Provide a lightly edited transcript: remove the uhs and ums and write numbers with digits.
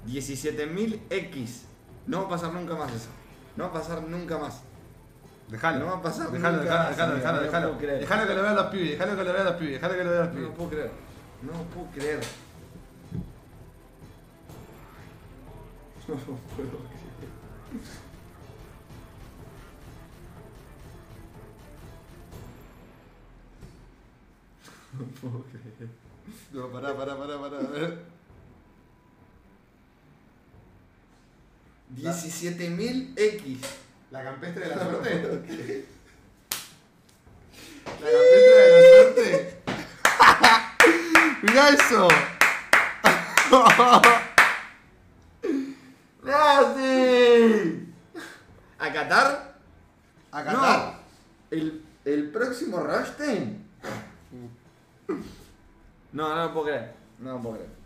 17.000X. No va a pasar nunca más eso. No va a pasar nunca más. Dejalo. No va a pasar Dejalo. nunca más, amigo, no Dejalo puedo creer. que lo vean los pibes. Dejalo que lo vean los pibes. Dejalo que lo vean los No pibes. lo puedo creer. No lo puedo creer. No lo puedo creer. No puedo creer. No, pará. A ver. 17.000X. La campestre de la suerte. La campestre de la suerte. Mirá eso. ¡Messi! ¿A Qatar? ¿A Qatar? No. ¿El próximo Rothstein? No lo puedo creer. No lo puedo creer.